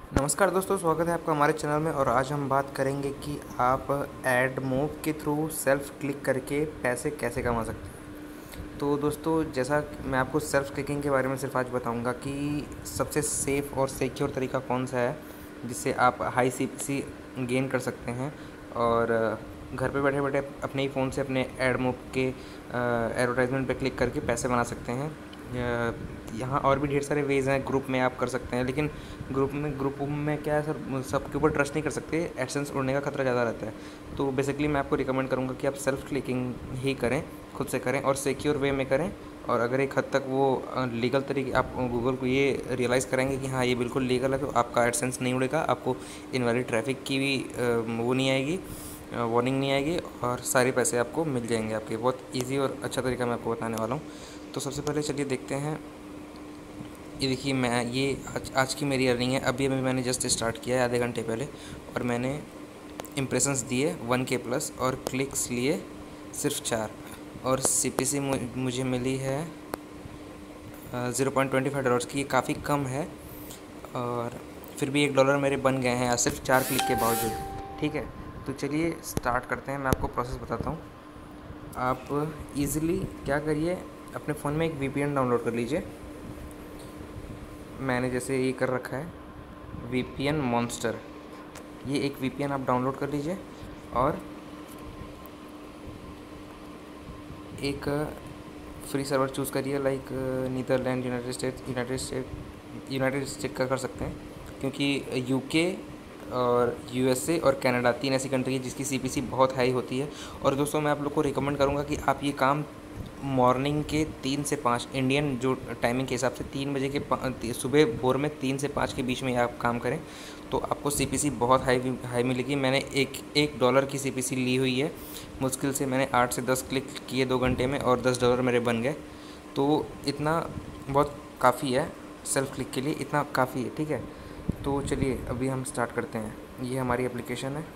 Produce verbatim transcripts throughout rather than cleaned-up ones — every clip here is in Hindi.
नमस्कार दोस्तों, स्वागत है आपका हमारे चैनल में। और आज हम बात करेंगे कि आप एड मूव के थ्रू सेल्फ क्लिक करके पैसे कैसे कमा सकते हैं। तो दोस्तों, जैसा कि मैं आपको सेल्फ क्लिकिंग के बारे में सिर्फ आज बताऊंगा कि सबसे सेफ़ और सिक्योर तरीका कौन सा है जिससे आप हाई सीपीसी गेन कर सकते हैं और घर पे बैठे बैठे अपने ही फ़ोन से अपने एड मूव के एडवर्टाइजमेंट पे क्लिक करके पैसे बना सकते हैं। यहाँ और भी ढेर सारे वेज़ हैं, ग्रुप में आप कर सकते हैं, लेकिन ग्रुप में ग्रुप में क्या है सर, सबके ऊपर ट्रस्ट नहीं कर सकते, एडसेंस उड़ने का खतरा ज़्यादा रहता है। तो बेसिकली मैं आपको रिकमेंड करूँगा कि आप सेल्फ क्लिकिंग ही करें, खुद से करें और सिक्योर वे में करें। और अगर एक हद तक वो लीगल तरीके आप गूगल को ये रियलाइज़ कराएंगे कि हाँ ये बिल्कुल लीगल है, तो आपका एडसेंस नहीं उड़ेगा, आपको इनवैलिड ट्रैफिक की भी वो नहीं आएगी, वार्निंग नहीं आएगी और सारे पैसे आपको मिल जाएंगे आपके। बहुत इजी और अच्छा तरीका मैं आपको बताने वाला हूँ। तो सबसे पहले चलिए देखते हैं। ये देखिए, मैं ये आज आज की मेरी अर्निंग है। अभी अभी मैंने जस्ट स्टार्ट किया है आधे घंटे पहले, और मैंने इम्प्रेशंस दिए वन के प्लस और क्लिक्स लिए सिर्फ चार, और सीपीसी मुझे मिली है zero point twenty five dollars की। ये काफ़ी कम है और फिर भी एक डॉलर मेरे बन गए हैं सिर्फ चार क्लिक के बावजूद। ठीक है, तो चलिए स्टार्ट करते हैं। मैं आपको प्रोसेस बताता हूँ। आप इजीली क्या करिए, अपने फ़ोन में एक वीपीएन डाउनलोड कर लीजिए। मैंने जैसे ये कर रखा है वीपीएन मॉन्स्टर। ये एक वीपीएन आप डाउनलोड कर लीजिए और एक फ्री सर्वर चूज़ करिए, like Netherland, United States United State United State का कर सकते हैं, क्योंकि यूके और यूएसए और कनाडा तीन ऐसी कंट्री है जिसकी सीपीसी बहुत हाई होती है। और दोस्तों, मैं आप लोग को रिकमेंड करूँगा कि आप ये काम मॉर्निंग के तीन से पाँच इंडियन जो टाइमिंग के हिसाब से तीन बजे के सुबह भोर में तीन से पाँच के बीच में आप काम करें, तो आपको सीपीसी बहुत हाई हाई मिलेगी। मैंने एक एक डॉलर की सीपीसी ली हुई है। मुश्किल से मैंने आठ से दस क्लिक किए दो घंटे में और दस डॉलर मेरे बन गए। तो इतना बहुत काफ़ी है सेल्फ क्लिक के लिए, इतना काफ़ी है। ठीक है, तो चलिए अभी हम स्टार्ट करते हैं। ये हमारी एप्लीकेशन है,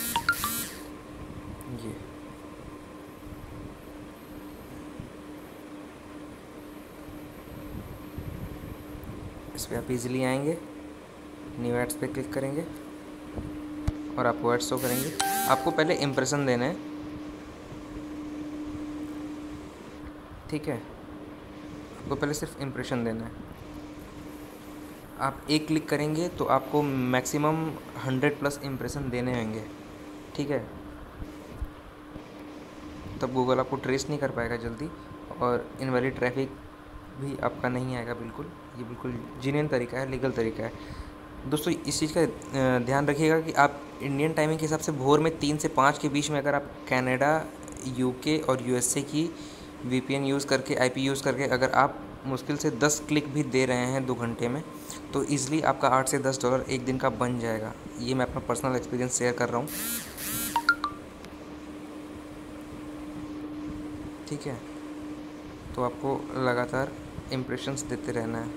ये इस पर आप इजीली आएंगे, न्यू एड्स पे क्लिक करेंगे और आपको एड्स शो करेंगे। आपको पहले इम्प्रेशन देना है, ठीक है, आपको पहले सिर्फ इम्प्रेशन देना है। आप एक क्लिक करेंगे तो आपको मैक्सिमम हंड्रेड प्लस इम्प्रेशन देने होंगे। ठीक है, तब गूगल आपको ट्रेस नहीं कर पाएगा जल्दी और इनवैलिड ट्रैफिक भी आपका नहीं आएगा। बिल्कुल, ये बिल्कुल जेन्युइन तरीका है, लीगल तरीका है। दोस्तों, इस चीज़ का ध्यान रखिएगा कि आप इंडियन टाइमिंग के हिसाब से भोर में तीन से पाँच के बीच में अगर आप कनाडा, यूके और यूएसए की वीपीएन यूज़ करके, आईपी यूज़ करके अगर आप मुश्किल से दस क्लिक भी दे रहे हैं दो घंटे में, तो ईज़िली आपका आठ से दस डॉलर एक दिन का बन जाएगा। ये मैं अपना पर्सनल एक्सपीरियंस शेयर कर रहा हूँ। ठीक है, तो आपको लगातार इम्प्रेशंस देते रहना है।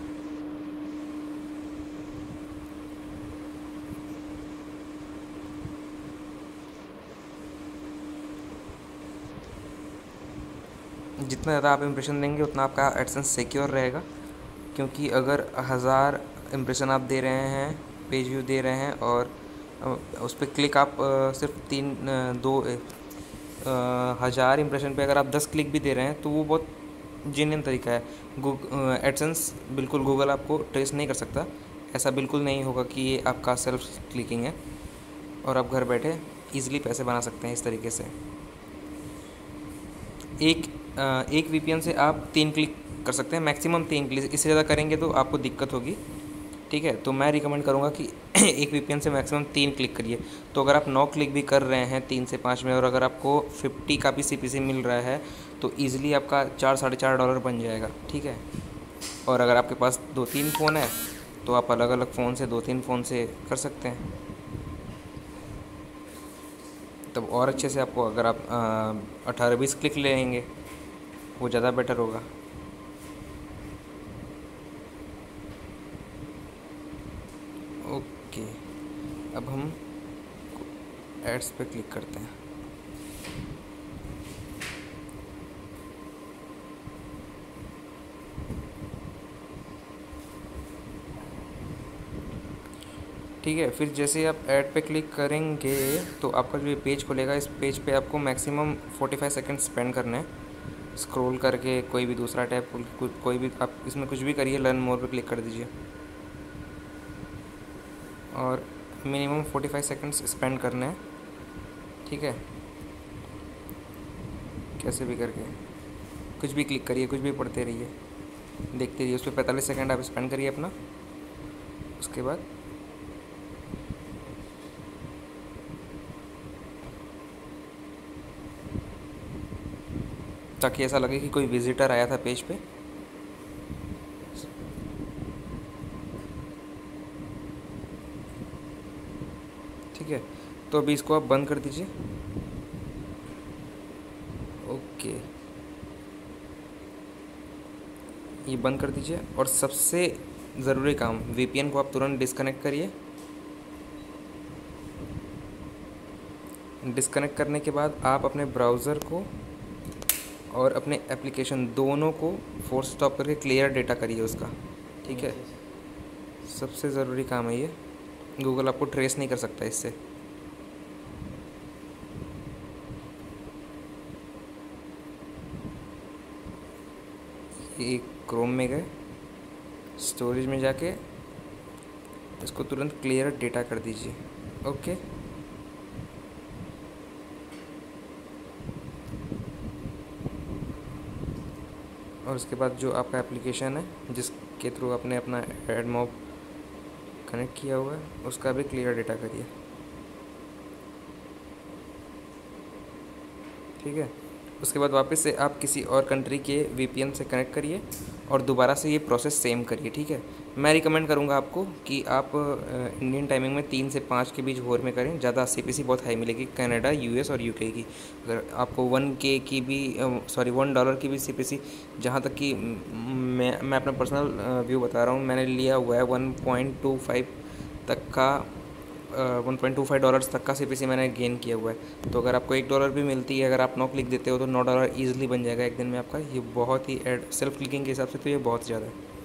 जितना ज़्यादा आप इम्प्रेशन देंगे उतना आपका एडसेंस सिक्योर रहेगा, क्योंकि अगर हज़ार इम्प्रेशन आप दे रहे हैं, पेज व्यू दे रहे हैं और उस पर क्लिक आप सिर्फ तीन दो हज़ार इम्प्रेशन पे अगर आप दस क्लिक भी दे रहे हैं, तो वो बहुत जेन्युइन तरीका है। गूगल एडसेंस बिल्कुल गूगल आपको ट्रेस नहीं कर सकता। ऐसा बिल्कुल नहीं होगा कि ये आपका सेल्फ क्लिकिंग है और आप घर बैठे ईज़िली पैसे बना सकते हैं इस तरीके से। एक एक वीपीएन से आप तीन क्लिक कर सकते हैं, मैक्सिमम तीन क्लिक। इससे ज़्यादा करेंगे तो आपको दिक्कत होगी। ठीक है, तो मैं रिकमेंड करूँगा कि एक वीपीएन से मैक्सिमम तीन क्लिक करिए। तो अगर आप नौ क्लिक भी कर रहे हैं तीन से पाँच में और अगर आपको फिफ्टी का भी सीपीसी मिल रहा है, तो ईज़िली आपका चार साढ़े चार डॉलर बन जाएगा। ठीक है, और अगर आपके पास दो तीन फ़ोन है तो आप अलग अलग फ़ोन से दो तीन फ़ोन से कर सकते हैं, तब और अच्छे से आपको, अगर आप अठारह बीस क्लिक लेंगे वो ज़्यादा बेटर होगा। ओके, अब हम एड्स पे क्लिक करते हैं। ठीक है, फिर जैसे आप ऐड पे क्लिक करेंगे तो आपका जो ये पेज खुलेगा, इस पेज पे आपको maximum forty five second spend करना है स्क्रॉल करके। कोई भी दूसरा टैब को, कोई भी आप इसमें कुछ भी करिए, लर्न मोर पे क्लिक कर दीजिए और minimum forty five seconds spend करना है। ठीक है, कैसे भी करके कुछ भी क्लिक करिए, कुछ भी पढ़ते रहिए, देखते रहिए। उस पर पैंतालीस सेकेंड आप स्पेंड करिए अपना। उसके बाद ताकि ऐसा लगे कि कोई विजिटर आया था पेज पे। ठीक है, तो अभी इसको आप बंद कर दीजिए। ओके, ये बंद कर दीजिए। और सबसे ज़रूरी काम, वीपीएन को आप तुरंत डिस्कनेक्ट करिए। डिस्कनेक्ट करने के बाद आप अपने ब्राउज़र को और अपने एप्लीकेशन दोनों को फोर्स स्टॉप करके क्लियर डेटा करिए उसका। ठीक है, सबसे ज़रूरी काम है ये। गूगल आपको ट्रेस नहीं कर सकता इससे। ये क्रोम में गए, स्टोरेज में जाके इसको तुरंत क्लियर डेटा कर दीजिए। ओके, और उसके बाद जो आपका एप्लीकेशन है जिसके थ्रू आपने अपना एडमॉब कनेक्ट किया हुआ है उसका भी क्लियर डेटा करिए। ठीक है, उसके बाद वापस से आप किसी और कंट्री के वीपीएन से कनेक्ट करिए और दोबारा से ये प्रोसेस सेम करिए। ठीक है, मैं रिकमेंड करूँगा आपको कि आप इंडियन टाइमिंग में तीन से पाँच के बीच वॉर में करें। ज़्यादा सीपीसी बहुत हाई मिलेगी कनाडा, यूएस और यूके की। अगर आपको वन के की भी सॉरी वन डॉलर की भी सीपीसी, जहाँ तक कि मैं मैं अपना पर्सनल व्यू बता रहा हूँ, मैंने लिया हुआ है वन पॉइंट टू फाइव तक का one point two five dollars तक का सीपीसी मैंने गेन किया हुआ है। तो अगर आपको एक डॉलर भी मिलती है, अगर आप नौ क्लिक देते हो तो नौ डॉलर ईजिली बन जाएगा एक दिन में आपका। ये बहुत ही एड सेल्फ क्लिकिंग के हिसाब से तो ये बहुत ज़्यादा है।